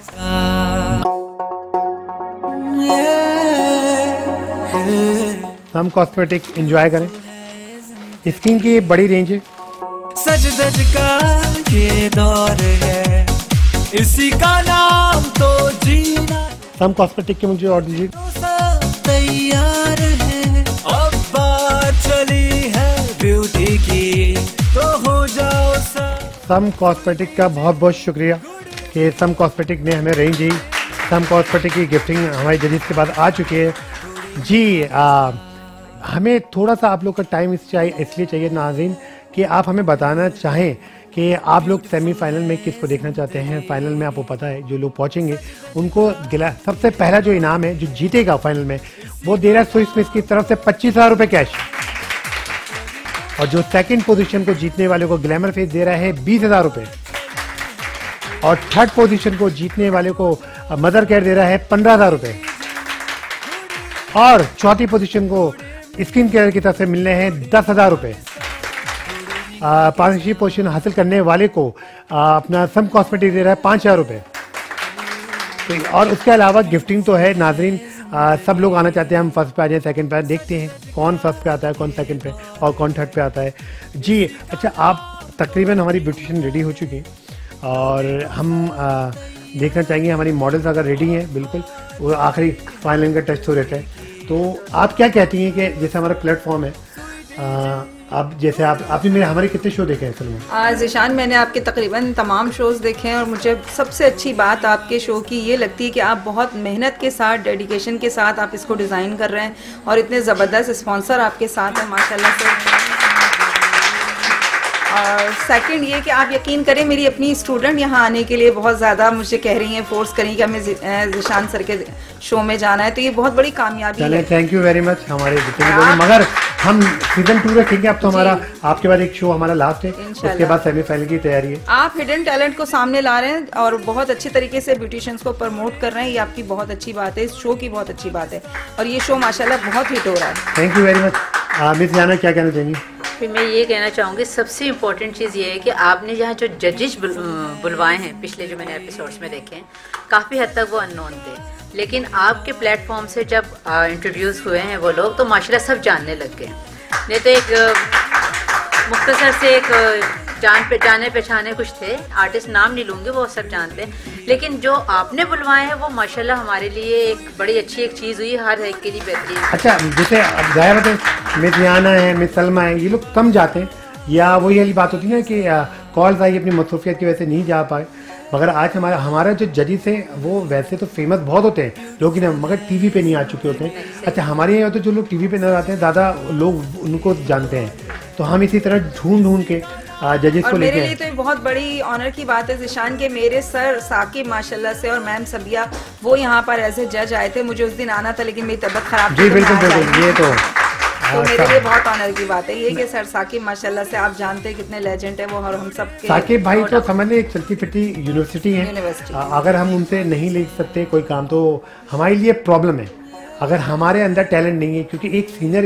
Sum cosmetic enjoy करें। स्किन की बड़ी रेंज है, सज धज का ये दौर है, इसी का नाम तो जीना। सम कॉस्मेटिक के मुझे और दीजिए। सब तैयार है, अब बात चली है ब्यूटी की, तो हो जाओ सब। सम कॉस्मेटिक का बहुत बहुत शुक्रिया कि सम कॉस्मेटिक ने हमें रेंज दी। सम कॉस्मेटिक की गिफ्टिंग हमारी जजेस के बाद आ चुकी है जी। हमें थोड़ा सा आप लोग का टाइम इसलिए चाहिए नाज़रीन कि आप हमें बताना चाहें कि आप लोग सेमीफाइनल में किसको देखना चाहते हैं। फाइनल में आपको पता है जो लोग पहुंचेंगे उनको सबसे पहला जो इनाम है जो जीतेगा फाइनल में, वो दे रहा है स्विस मिस की तरफ से 25,000 रुपये कैश। और जो सेकंड पोजीशन को जीतने वाले को ग्लैमर फेस दे रहा है 20,000 रुपये। और थर्ड पोजीशन को जीतने वाले को मदर केयर दे रहा है 15,000 रुपये। और चौथी पोजीशन को स्किन केयर की तरफ से मिलने हैं 10,000 रुपये। पांचवी पोजीशन हासिल करने वाले को अपना सम कॉस्मेटिक दे रहा है 5,000 रुपये। और उसके अलावा गिफ्टिंग तो है नाजरीन। सब लोग आना चाहते हैं, हम फर्स्ट पे आ जाए, सेकंड पे देखते हैं कौन फर्स्ट पे आता है, कौन सेकंड पे और कौन थर्ड पे आता है जी। अच्छा, आप तकरीबन हमारी ब्यूटिशियन रेडी हो चुकी है और हम देखना चाहेंगे हमारी मॉडल्स अगर रेडी हैं बिल्कुल, वो आखिरी फाइनल का टेस्ट हो रहता है। तो आप क्या कहती हैं कि जैसे हमारा प्लेटफॉर्म है, आप जैसे आपने मेरे हमारे कितने शो देखे हैं फिल्म? ज़िशान, मैंने आपके तकरीबन तमाम शोज़ देखे हैं और मुझे सबसे अच्छी बात आपके शो की ये लगती है कि आप बहुत मेहनत के साथ, डेडिकेशन के साथ आप इसको डिज़ाइन कर रहे हैं और इतने ज़बरदस्त स्पॉन्सर आपके साथ हैं माशाल्लाह से। और सेकंड ये कि आप यकीन करें, मेरी अपनी स्टूडेंट यहाँ आने के लिए बहुत ज़्यादा मुझे कह रही हैं, फोर्स करी कि हमें ज़िशान सर के शो में जाना है, तो ये बहुत बड़ी कामयाबी है। थैंक यू वेरी मच हमारे मगर हम सीजन 2 रखेंगे। अब तो हमारा आपके बाद एक शो हमारा लास्ट है, उसके बाद सेमीफाइनल की तैयारी है। आप हिडन टैलेंट को सामने ला रहे हैं और बहुत अच्छी तरीके से ब्यूटिशियंस को प्रमोट कर रहे हैं, ये आपकी बहुत अच्छी बात है, इस शो की बहुत अच्छी बात है और ये शो माशाल्लाह बहुत हिट हो रहा है। Thank you very much. Miss जाना क्या कहना चाहेंगी? फिर मैं ये कहना चाहूँगी सबसे इम्पोर्टेंट चीज़ ये है कि आपने यहाँ जो जजेस बुलवाए हैं, पिछले जो मैंने एपिसोड्स में देखे हैं, काफ़ी हद तक वो अननोन थे, लेकिन आपके प्लेटफॉर्म से जब इंट्रोड्यूस हुए हैं वो लोग, तो माशाल्लाह सब जानने लग गए। नहीं तो एक मुख्तसर से एक जाने पहचाने कुछ थे आर्टिस्ट, नाम नहीं लूंगी, वो सब जानते हैं, लेकिन जो आपने बुलवाए हैं वो माशाल्लाह हमारे लिए एक बड़ी अच्छी एक चीज़ हुई, हर एक के लिए बेहतरीन। अच्छा, जैसे जाहिर बात है मिस याना है, मिस सलमा है, ये लोग कम जाते हैं, या वही वाली बात होती है ना कि कॉल्स आई अपनी मसरूफियत की वजह से नहीं जा पाए, मगर आज हमारा जो जजेस है वो वैसे तो फेमस बहुत होते हैं लोग, मगर टीवी पे नहीं आ चुके होते हैं। अच्छा, हमारे यहाँ तो जो लोग टीवी पे नजर आते हैं ज़्यादा लोग उनको जानते हैं, तो हम इसी तरह ढूंढ के जजेस को लेके। मेरे लिए तो ये बहुत बड़ी ऑनर की बात है ज़िशान के मेरे सर साकिब माशाल्लाह से और मैम सबिया वो यहाँ पर एज ए जज आए थे। मुझे उस दिन आना था लेकिन मेरी तबीयत खराब थी। जी बिल्कुल बिल्कुल, ये तो मेरे लिए बहुत ऑनर की बात है ये कि सर साकिब माशाल्लाह से आप जानते हैं कितने लेजेंड है वो, और हम सब के साकिब भाई तो समझ लें एक चलती फिरती यूनिवर्सिटी है। अगर हम उनसे नहीं ले सकते कोई काम तो हमारे लिए प्रॉब्लम है। अगर हमारे अंदर टैलेंट नहीं है, क्योंकि एक सीनियर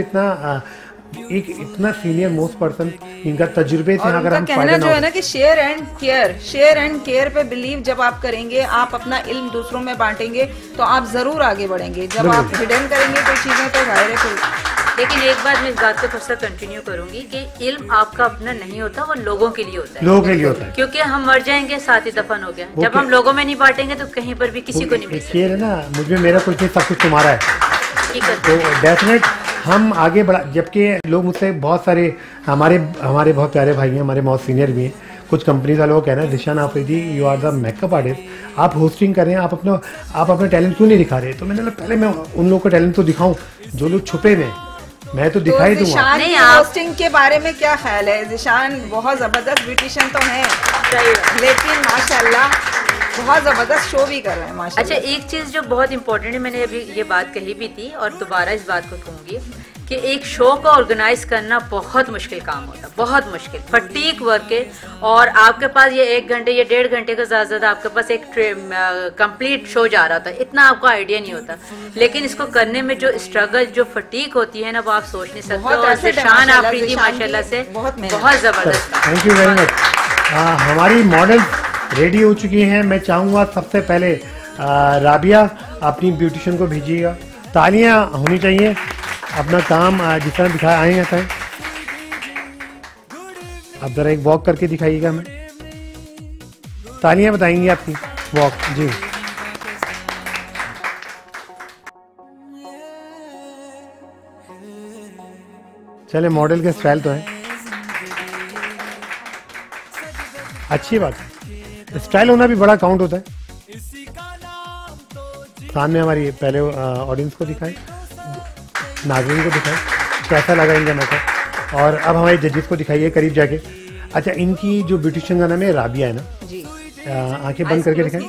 इतना सीनियर मोस्ट पर्सन इनका तजुर्बे से अगर हम कहना जो है ना कि शेयर एंड केयर पे बिलीव जब आप करेंगे, आप अपना इल्म दूसरों में बांटेंगे तो आप जरूर आगे बढ़ेंगे। जब आप हिडन करेंगे कोई चीजें तो जाहिर है। लेकिन एक बात मैं इस बात को थोड़ा सा कंटिन्यू करूंगी कि इल्म आपका अपना नहीं होता, वो लोगों के लिए होता है। लोगों के लिए होता है, क्योंकि हम मर जाएंगे साथ ही दफन हो गया। जब हम लोगों में नहीं बांटेंगे तो कहीं पर भी किसी को नहीं मिल सकता है ना, मुझे मेरा कुछ नहीं सब कुछ तुम्हारा है, तो डेफिनेट हम आगे बढ़ा। जबकि लोग मुझसे बहुत सारे हमारे बहुत प्यारे भाई हैं, हमारे बहुत सीनियर भी हैं, कुछ कंपनीज वाले वो कह रहे हैं Zeeshan Afridi you are the makeup artist, आप होस्टिंग कर रहे हैं, आप अपना टैलेंट क्यों नहीं दिखा रहे? तो मैंने पहले मैं उन लोगों का टैलेंट तो दिखाऊं जो लोग छुपे में, मैं तो दिखाई दूंगा। होस्टिंग के बारे में क्या ख्याल है? ज़िशान बहुत जबरदस्त ब्यूटिशियन तो है, लेकिन माशाल्लाह बहुत जबरदस्त शो भी कर रहे हैं माशाल्लाह। अच्छा, एक चीज जो बहुत इंपॉर्टेंट है, मैंने अभी ये बात कही भी थी और दोबारा इस बात को कहूंगी कि एक शो को ऑर्गेनाइज करना बहुत मुश्किल काम होता है, बहुत मुश्किल, फटीक वर्क है। और आपके पास ये 1 घंटे या 1.5 घंटे का ज़्यादा आपके पास एक कंप्लीट शो जा रहा था, इतना आपको आइडिया नहीं होता। लेकिन इसको करने में जो स्ट्रगल, जो फटीक होती है ना, वो आप सोच नहीं सकते। और ज़िशान आफरीदी माशाल्लाह से बहुत जबरदस्त। Thank you very much. हमारी मॉडल रेडी हो चुकी हैं। मैं चाहूँगा सबसे पहले राबिया अपनी ब्यूटिशियन को भेजिएगा, तालियां होनी चाहिए, अपना काम जिस तरह दिखाया आएंगे सर। आप जरा एक वॉक करके दिखाइएगा हमें, तालियां बताएंगी आपकी वॉक। जी चले, मॉडल के स्टाइल तो है, अच्छी बात है, स्टाइल होना भी बड़ा काउंट होता है। सामने हमारी पहले ऑडियंस को दिखाए, नाज़रीन को दिखाए कैसा लगा इनका मेकअप, और अब हमारे जजेस को दिखाइए करीब जाके। अच्छा, इनकी जो ब्यूटिशियन का नाम है राबिया है ना जी, आंखें बंद करके दिखाएं।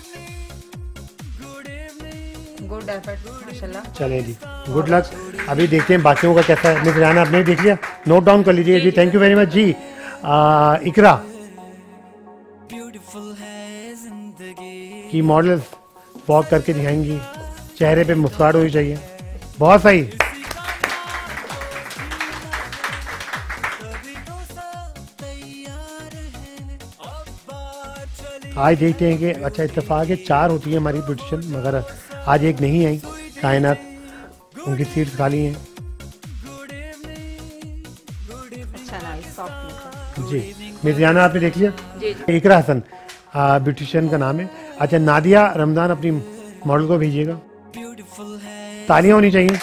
गुड एफर्ट माशाल्लाह। चलिए जी, गुड लक। अभी देखते हैं बाकियों का कैसा है। मिस राना आपने देख लिया, नोट डाउन कर लीजिए जी। थैंक यू वेरी मच जी। इकरा की मॉडल वॉक करके दिखाएंगी, चेहरे पे मुस्कुराहट होनी चाहिए, बहुत सही। आज देखते हैं कि अच्छा इत्तेफाक है 4 होती है हमारी ब्यूटिशियन, मगर आज एक नहीं आई, कायनात उनकी सीट्स खाली हैं। जी मिर्जाना आपने देख लिया? इकरा हसन ब्यूटिशियन का नाम है। अच्छा, नादिया रमजान अपनी मॉडल को भेजिएगा, तालियां होनी चाहिए।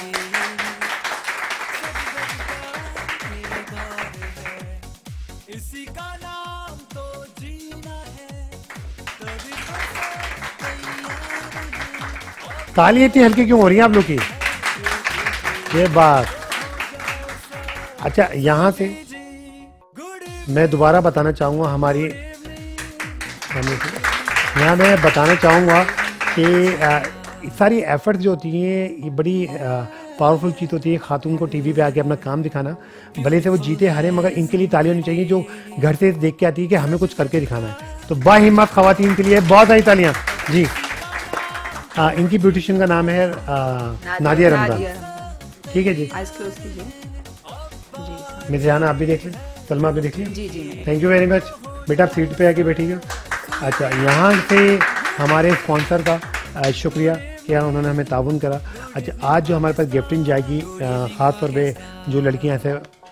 तालियां इतनी हल्की क्यों हो रही हैं आप लोग की? ये बात। अच्छा, यहाँ से मैं दोबारा बताना चाहूँगा, हमारी यहाँ मैं बताना चाहूँगा कि सारी एफर्ट्स जो होती हैं ये बड़ी पावरफुल चीज़ होती है। खातून को टीवी पे आके अपना काम दिखाना, भले से वो जीते हारे, मगर इनके लिए तालियां होनी चाहिए जो घर से देख के आती है कि हमें कुछ करके दिखाना है। तो बाहिम्मत खवातीन के लिए बहुत सारी तालियां जी। इनकी ब्यूटिशियन का नाम है नादिया रमजान, ठीक है जी। मिर्जाना आप भी देख लें, सलमा आप भी देख लें। थैंक यू वेरी मच बेटा, आप सीट पे आके बैठिएगा। अच्छा, यहाँ से हमारे स्पॉन्सर का शुक्रिया कि उन्होंने हमें ताउन करा। अच्छा, आज जो हमारे पास गिफ्टिंग जाएगी, ख़ास तौर पे जो लड़कियाँ ऐसे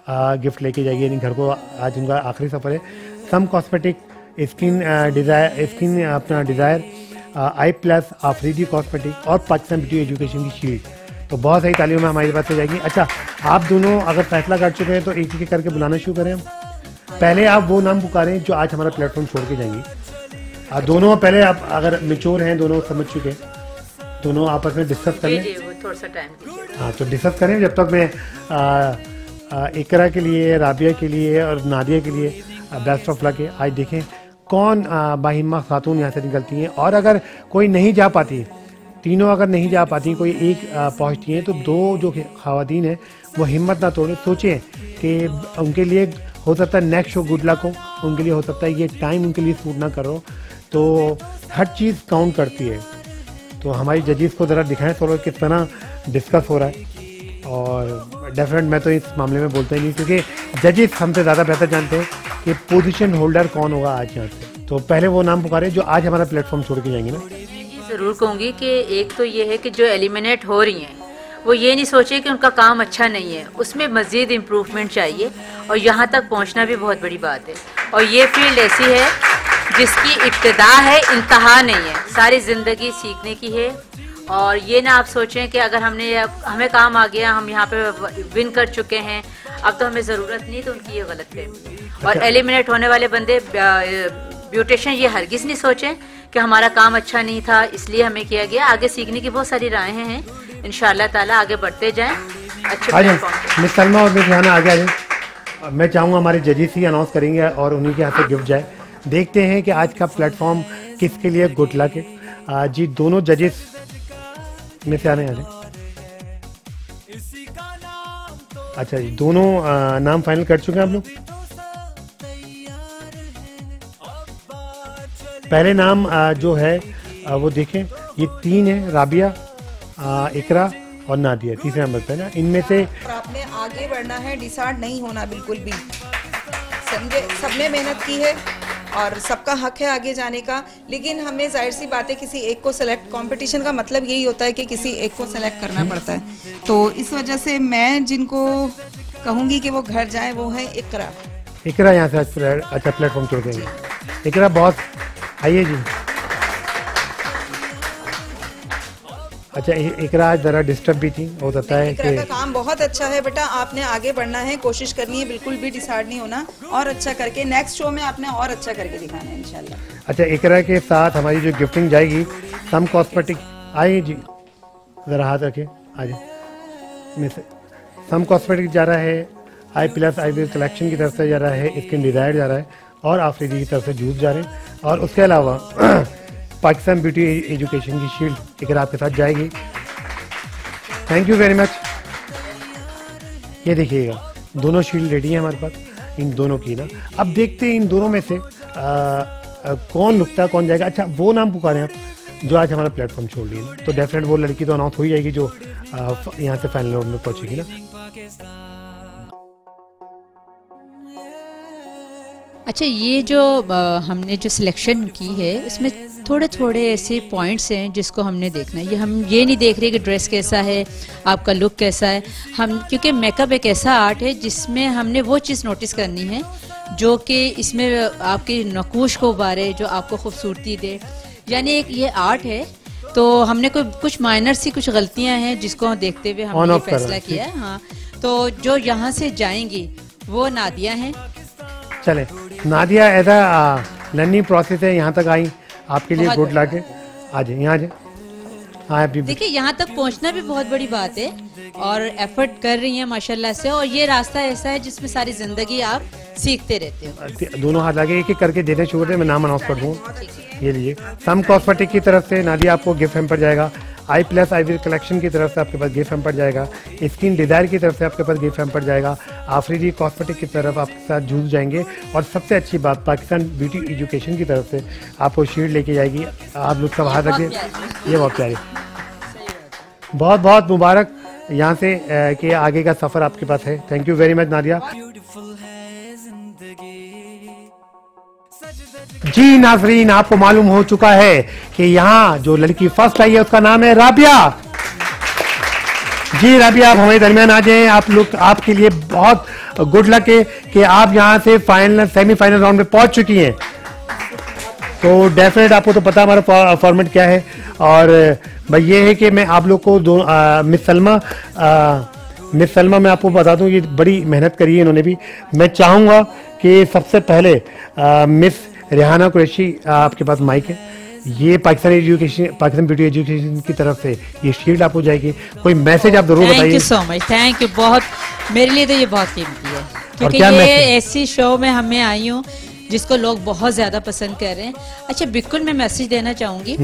गिफ्ट लेके जाएगी, यानी घर को। आज उनका आखिरी सफ़र है। Sum cosmetic, skin desire, eye plus, Afridi cosmetic और पाकिस्तान ब्यूटी एजुकेशन की शील्ड। तो बहुत सारी तालियों में हमारी बात से जाएगी। अच्छा, आप दोनों अगर फैसला कर चुके हैं तो एक एक करके बुलाना शुरू करें हम। पहले आप वो नाम पुकारें जो आज हमारा प्लेटफॉर्म छोड़ के जाएंगी। दोनों पहले आप अगर मेच्योर हैं, दोनों समझ चुके हैं, दोनों आपस में डिस्कस कर लें। थोड़ा सा टाइम। हाँ, तो डिस्कस करें। जब तक मैं इकरा के लिए, राबिया के लिए और नादिया के लिए बेस्ट ऑफ लक है। आज देखें कौन बाहिम्मा खातून यहाँ से निकलती हैं। और अगर कोई नहीं जा पाती, तीनों अगर नहीं जा पाती, कोई एक पहुँचती हैं, तो दो जो ख़वातीन हैं वो हिम्मत ना तोड़ें। सोचें कि उनके लिए हो सकता है नेक्स्ट शो गुड लक हो, उनके लिए हो सकता है ये टाइम उनके लिए सूट ना करो। तो हर चीज़ काउंट करती है। तो हमारी जजेस को ज़रा दिखाएं थोड़ा किस तरह डिस्कस हो रहा है। और डेफिनेट मैं तो इस मामले में बोलता ही नहीं, क्योंकि जजेस हमसे ज़्यादा बेहतर जानते हैं कि पोजीशन होल्डर कौन होगा आज यहाँ से। तो पहले वो नाम पुकारे जो आज हमारा प्लेटफॉर्म छोड़ के जाएंगे ना। ज़रूर कहूँगी कि एक तो ये है कि जो एलिमिनेट हो रही हैं वो ये नहीं सोचे कि उनका काम अच्छा नहीं है, उसमें मज़ीद इम्प्रूवमेंट चाहिए। और यहाँ तक पहुँचना भी बहुत बड़ी बात है। और ये फील्ड ऐसी है जिसकी इब्तिदा है, इंतहा नहीं है। सारी ज़िंदगी सीखने की है। और ये ना आप सोचें कि अगर हमें काम आ गया, हम यहाँ पे विन कर चुके हैं, अब तो हमें ज़रूरत नहीं, तो उनकी ये गलत फहमी। और एलिमिनेट होने वाले बंदे ब्यूटिशियन ये हरगिज़ नहीं सोचें कि हमारा काम अच्छा नहीं था इसलिए हमें किया गया। आगे सीखने की बहुत सारी राहें हैं, इंशाअल्लाह ताला आगे बढ़ते जाएं। अच्छे मिस सलमा और मिस रिहाना आगे आ जाए। मैं चाहूँगा हमारे जजेस ही अनाउंस करेंगे और उन्हीं के हाथ से गिफ्ट जाए। देखते हैं कि आज का प्लेटफॉर्म किसके लिए गुड लक है। जी, दोनों जजेस में से आने वाले। अच्छा जी, दोनों नाम फाइनल कर चुके हैं आप लोग। पहले नाम जो है वो देखें, ये 3 है, राबिया, इकरा और नादिया, तीसरे नंबर पे ना। इनमें से आपने आगे बढ़ना है, डिसाइड नहीं होना बिल्कुल भी। सबने मेहनत की है और सबका हक है आगे जाने का, लेकिन हमें जाहिर सी बात है किसी एक को सेलेक्ट, कंपटीशन का मतलब यही होता है कि किसी एक को सेलेक्ट करना पड़ता है। तो इस वजह से मैं जिनको कहूँगी कि वो घर जाए वो है इकरा। इकरा यहाँ से अच्छा प्लेटफॉर्म छोड़ देंगे। इकरा बहुत आइए जी। अच्छा, इकरा आज जरा डिस्टर्ब भी थी, हो सकता है कि का काम बहुत अच्छा है बेटा, आपने आगे बढ़ना है, कोशिश करनी है, बिल्कुल भी डिसाइड नहीं होना, और अच्छा करके नेक्स्ट शो में आपने और अच्छा करके दिखाना है इंशाल्लाह। अच्छा, इकरा के साथ हमारी जो गिफ्टिंग जाएगी, सम कॉस्मेटिक, आइए जी ज़रा हाथ रखें, आइए। सम कॉस्मेटिक जा रहा है, आई प्लस आई कलेक्शन की तरफ से जा रहा है, स्किन डिज़ायर जा रहा है, और आफरीदी की तरफ से जूस जा रहे हैं। और उसके अलावा पाकिस्तान ब्यूटी एजुकेशन की शील्ड इकरा आपके साथ जाएगी। Thank you very much. ये देखिएगा दोनों शील्ड रेडी है हमारे पास, इन दोनों की ना। अब देखते हैं इन दोनों में से कौन लुकता कौन जाएगा। अच्छा, वो नाम पुकारें आप जो आज हमारा प्लेटफॉर्म छोड़ रही है ना, तो डेफिनेट वो लड़की तो अनाउंस हो ही जाएगी जो यहाँ से फाइनल राउंड में पहुँचेगी ना। अच्छा, ये जो हमने जो सिलेक्शन की है उसमें थोड़े थोड़े ऐसे पॉइंट्स हैं जिसको हमने देखना है। हम ये नहीं देख रहे कि ड्रेस कैसा है, आपका लुक कैसा है। हम क्योंकि मेकअप एक ऐसा आर्ट है जिसमें हमने वो चीज़ नोटिस करनी है जो कि इसमें आपकी नकूश को उभारे, जो आपको खूबसूरती दे। यानी एक ये आर्ट है। तो हमने कुछ माइनर सी कुछ गलतियाँ हैं जिसको देखते हुए हमने फैसला किया है। हाँ, तो जो यहाँ से जाएंगी वो नादिया हैं। चले नादिया, ऐसा लर्निंग प्रोसेस है, यहाँ तक आई, आपके लिए गुड लक है। आ जाए यहाँ, हाँ देखिए यहाँ तक पहुँचना भी बहुत बड़ी बात है और एफर्ट कर रही हैं माशाल्लाह से। और ये रास्ता ऐसा है जिसमें सारी जिंदगी आप सीखते रहते हो। दोनों हाथ लगे, एक एक करके देने शुरू करते, मैं नाम अनाउंस कर दूँ। ये लिए सम कॉस्मेटिक की तरफ से नादिया आपको गिफ्ट हैम्पर जाएगा। आई प्लस आई कलेक्शन की तरफ से आपके पास गिफ्ट हैम्पर जाएगा। स्किन डिज़ायर की तरफ से आपके पास गिफ्ट हैम्पर जाएगा। आफरीदी कॉस्मेटिक की तरफ आपके साथ जूस जाएंगे। और सबसे अच्छी बात, पाकिस्तान ब्यूटी एजुकेशन की तरफ से आपको शील्ड लेके जाएगी। आप लोग सब हाथ रखिए, ये बहुत प्यारी, बहुत बहुत मुबारक यहाँ से कि आगे का सफ़र आपके पास है। Thank you very much Nadia. जी नाज़रीन, आपको मालूम हो चुका है कि यहाँ जो लड़की फर्स्ट आई है उसका नाम है राबिया। जी राबिया, आप हमारे दरमियान आ जाएं। आप लोग, आपके लिए बहुत गुड लक है कि आप यहाँ से फाइनल सेमीफाइनल राउंड में पहुंच चुकी हैं। तो डेफिनेट आपको तो पता हमारा फॉर्मेट क्या है। और भाई ये है कि मैं आप लोग को मिस सलमा मैं आपको बता दूं, ये बड़ी मेहनत करी है इन्होंने भी। मैं चाहूँगा कि सबसे पहले मिस रेहाना कुरैशी, आपके पास माइक है, ये पाकिस्तान ब्यूटी एजुकेशन की तरफ से ये शील्ड आपको जाएगी। कोई मैसेज आप जरूर बताइए। Thank you so much, thank you. बहुत, मेरे लिए तो ये बहुत कीमती है, क्योंकि ये ऐसी शो में हमें आई हूँ जिसको लोग बहुत ज्यादा पसंद कर रहे हैं। अच्छा बिल्कुल, मैं मैसेज देना चाहूंगी।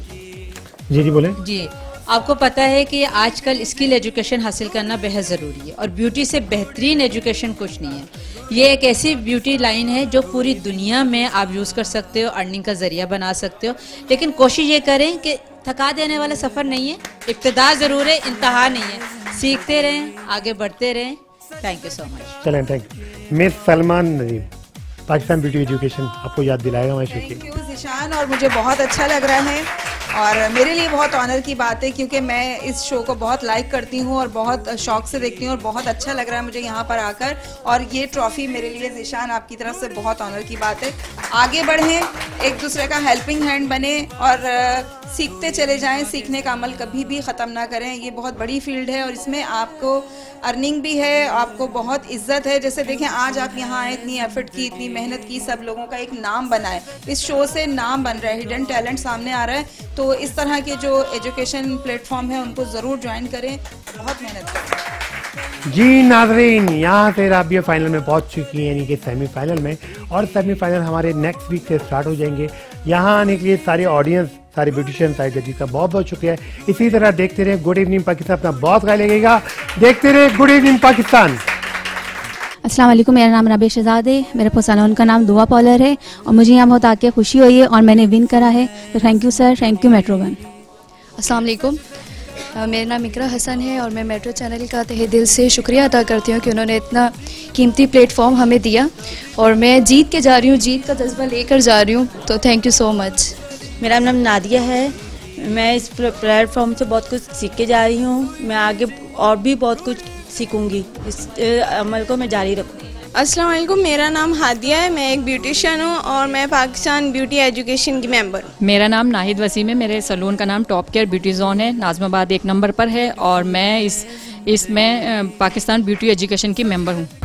जी बोले। जी, आपको पता है कि आजकल स्किल एजुकेशन हासिल करना बेहद ज़रूरी है और ब्यूटी से बेहतरीन एजुकेशन कुछ नहीं है। ये एक ऐसी ब्यूटी लाइन है जो पूरी दुनिया में आप यूज़ कर सकते हो, अर्निंग का ज़रिया बना सकते हो। लेकिन कोशिश ये करें कि थका देने वाला सफ़र नहीं है, इब्तिदा ज़रूर है, इंतहा नहीं है। सीखते रहें, आगे बढ़ते रहें। Thank you so much. चलें, thank you. Miss Salman Nadeem, Pakistan beauty education आपको याद दिलाएगा हमारे शो की। थैंक यू ज़िशान, और मुझे बहुत अच्छा लग रहा है और मेरे लिए बहुत ऑनर की बात है, क्योंकि मैं इस शो को बहुत लाइक करती हूँ और बहुत शौक से देखती हूँ और बहुत अच्छा लग रहा है मुझे यहाँ पर आकर। और ये ट्रॉफी मेरे लिए ज़िशान आपकी तरफ से बहुत ऑनर की बात है। आगे बढ़ें, एक दूसरे का हेल्पिंग हैंड बने और सीखते चले जाएं। सीखने का अमल कभी भी ख़त्म ना करें। ये बहुत बड़ी फील्ड है और इसमें आपको अर्निंग भी है, आपको बहुत इज्जत है। जैसे देखें, आज आप यहाँ आए, इतनी एफर्ट की, इतनी मेहनत की, सब लोगों का एक नाम बना है। इस शो से नाम बन रहा है, हिडन टैलेंट सामने आ रहा है। तो इस तरह के जो एजुकेशन प्लेटफॉर्म है उनको ज़रूर ज्वाइन करें, बहुत मेहनत करें। जी नाज़रीन, यहाँ से राबिया फाइनल में पहुँच चुकी है, यानी कि सेमीफाइनल में। और सेमीफाइनल हमारे नेक्स्ट वीक से स्टार्ट हो जाएंगे। यहाँ आने के लिए सारे ऑडियंस, सारे ब्यूटिशियन, सारे जजेस का बहुत बहुत शुक्रिया है। इसी तरह देखते रहे गुड इवनिंग पाकिस्तान, अपना बहुत ख्याल रखिएगा। देखते रहे गुड इवनिंग पाकिस्तान। अस्सलाम वालेकुम, मेरा नाम राबिया शहजाद है, मेरे सैलून का नाम दुआ पार्लर है और मुझे यहाँ बहुत आके खुशी हुई है और मैंने विन करा है। तो thank you sir, thank you Metro One. अस्सलाम वालेकुम, मेरा नाम इकरा हसन है और मैं मेट्रो चैनल का तहे दिल से शुक्रिया अदा करती हूँ कि उन्होंने इतना कीमती प्लेटफॉर्म हमें दिया और मैं जीत के जा रही हूँ, जीत का जज्बा लेकर जा रही हूँ। तो थैंक यू सो मच। मेरा नाम नादिया है, मैं इस प्लेटफॉर्म से बहुत कुछ सीख के जा रही हूँ। मैं आगे और भी बहुत कुछ सीखूंगी, इस अमल को मैं जारी रखूँगी। अस्सलाम वालेकुम, मेरा नाम हादिया है, मैं एक ब्यूटिशियन हूँ और मैं पाकिस्तान ब्यूटी एजुकेशन की मेंबर हूँ। मेरा नाम नाहिद वसीम है, मेरे सैलून का नाम टॉप केयर ब्यूटी जोन है, नाज़माबाद 1 नंबर पर है और मैं इसमें पाकिस्तान ब्यूटी एजुकेशन की मेंबर हूँ।